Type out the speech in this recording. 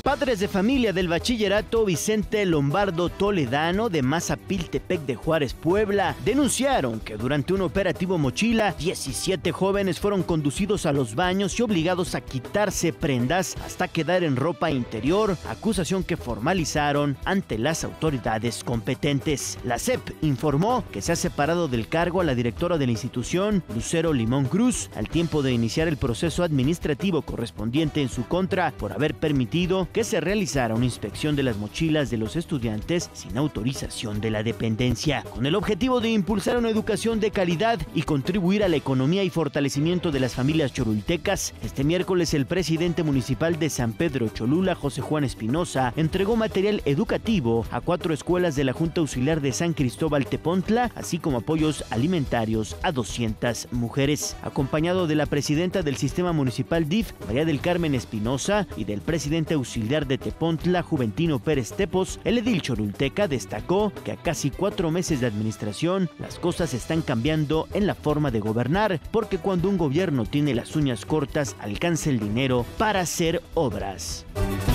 Padres de familia del bachillerato Vicente Lombardo Toledano de Mazapiltepec de Juárez, Puebla, denunciaron que durante un operativo mochila, 17 jóvenes fueron conducidos a los baños y obligados a quitarse prendas hasta quedar en ropa interior, acusación que formalizaron ante las autoridades competentes. La SEP informó que se ha separado del cargo a la directora de la institución, Lucero Limón Cruz, al tiempo de iniciar el proceso administrativo correspondiente en su contra por haber permitido que se realizara una inspección de las mochilas de los estudiantes sin autorización de la dependencia, con el objetivo de impulsar una educación de calidad y contribuir a la economía y fortalecimiento de las familias cholultecas. Este miércoles el presidente municipal de San Pedro Cholula, José Juan Espinosa, entregó material educativo a 4 escuelas de la Junta Auxiliar de San Cristóbal Tepontla, así como apoyos alimentarios a 200 mujeres, acompañado de la presidenta del Sistema Municipal DIF, María del Carmen Espinosa, y del presidente auxiliar de Tepontla, Juventino Pérez Tepos. El edil cholulteca destacó que a casi 4 meses de administración, las cosas están cambiando en la forma de gobernar, porque cuando un gobierno tiene las uñas cortas, alcanza el dinero para hacer obras.